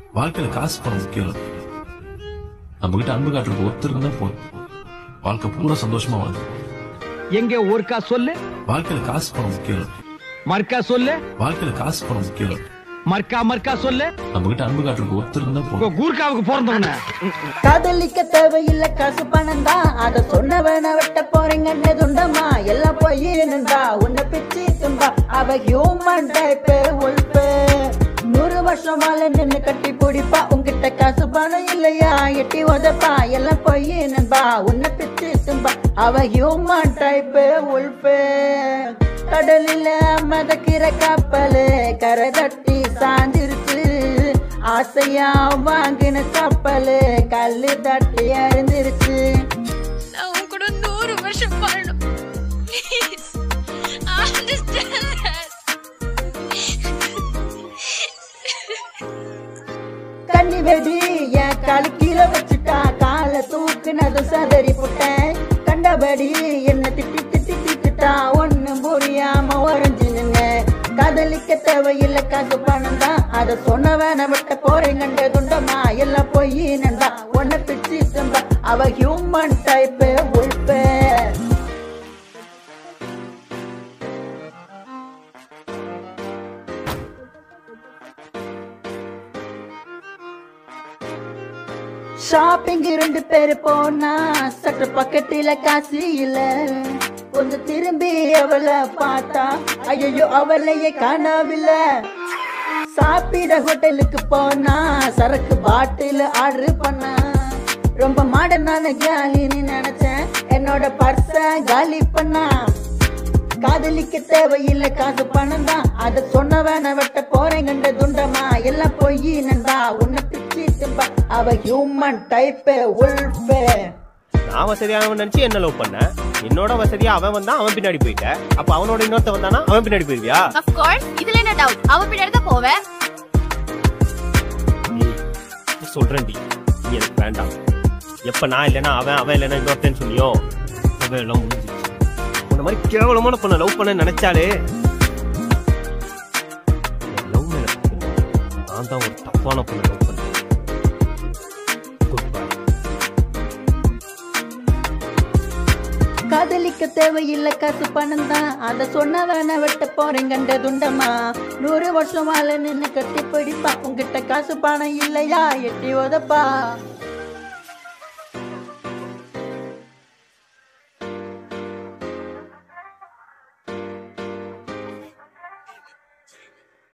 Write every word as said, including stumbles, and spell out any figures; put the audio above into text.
வாழ்க்கையில காசு பணம் முக்கியம். நம்ம கிட்ட அன்பு காட்டுறது ஒருத்தர் இருந்தா போதும், வாழ்க்கை பூரா சந்தோஷமா வாழும். எங்க ஊர்க்கா சொல்லு. வாழ்க்கையில காசு பணம் முக்கியம். மர்க்கா சொல்லு. வாழ்க்கையில காசு பணம் முக்கியம். மர்க்கா மர்க்கா சொல்லு. நம்ம கிட்ட அன்பு காட்டுறது ஒருத்தர் இருந்தா போதும். கூர்க்காவுக்கு பிறந்தவன காதலிக்க தேவையில்லை காசு பணம் தான், அத சொன்னவன வெட்ட போறீங்கன்னு துண்டமா எல்லாம் போய் நின்றா உன்னை பிச்சு தும்பா. அவ ஹியூமன் டைப் உள்பு நூறு வருஷம் வாழ நின்று கட்டி பிடிப்பா. உங்ககிட்ட காசு பணம் இல்லையா எட்டி உதப்பா எல்லாம் போய் நின்பா உன்னை பிச்சு தும்பா. அவ ஹியூமன் டைப் உள்பு கடலில மதக்கிற கப்பலு கரை தட்டி சாஞ்சிருச்சு. ஆசையா வாங்கின கப்பலு கல்லு தட்டி அறிஞ்சிருச்சு. நான் உன் கூட நூறு வருஷம் வாழணும். Please understand that. கண்ணி வெடி என் காலு கீழே வச்சுட்டா காலை தூக்குனதும் சதறி போட்டேன். கண்டபடி என்ன திட்டி திட்டி திட்டுட்டா ஒன்னும் புரியாம உறைஞ்சு நின்ன. காதலிக்க தேவையில்லை காசு பணம் தான், அத சொன்னவன விட்ட போறீங்கன்ற துண்டமா எல்லாம் போய் நண்பா ஒன்ன பிச்சு தும்பா. அவ ஹியூமன் டைப் உள்பே. ஷாப்பிங் ரெண்டு பேரு போனா சற்று பக்கத்துல காசு இல்ல. கொஞ்சம் திரும்பி அவளை பார்த்தா ஐயோ அவளையே காணவில்லை. சாப்பிட ஹோட்டலுக்கு போனா சரக்கு பாட்டில் ஆர்டர் பண்ணா. ரொம்ப மாடர்னான காலின்னு நினைச்சேன், என்னோட பர்ஸ காலி பண்ணா. காதலிக்க தேவையில்லை காசு பணம் தான், அத சொன்னவன வெட்ட போறேங்கன்ற துண்டமா எல்லாம் போய் நண்பா உன்னை பிச்சு தும்பா. அவ ஹியூமன் டைப் உள்பே. நான் வசதியானவன் நினைச்சு என்ன லவ் பண்ண, என்னோட வசதியா அவன் வந்தா அவன் பின்னாடி போயிட்ட. அப்ப அவனோட இன்னொருத்த வந்தானா அவன் பின்னாடி போயிருவியா? ஆஃப் கோர்ஸ், இதுல என்ன டவுட், அவன் பின்னாடி தான் போவேன். நீ சொல்றேன்டி, நீ எனக்கு வேண்டாம். எப்ப நான் இல்லைன்னா அவன், அவன் இல்லைன்னா இன்னொருத்தன்னு சொன்னியோ அவன் எல்லாம் முடிஞ்சிச்சு. உன்ன மாதிரி கேவலமான பொண்ணை லவ் பண்ண நினைச்சாலே லவ் மேல நான் தான் ஒரு தப்பான பொண்ணை லவ் பண்ணேன். காதலிக்க தேவையில்லை காசு பணம் தான், அத சொன்னவன வெட்ட போறீங்கன்ற துண்டமா நூறு வருஷம் வாழ நின்று கட்டி பிடிப்பா. உங்ககிட்ட காசு பணம் இல்லையா எட்டி உதப்பா.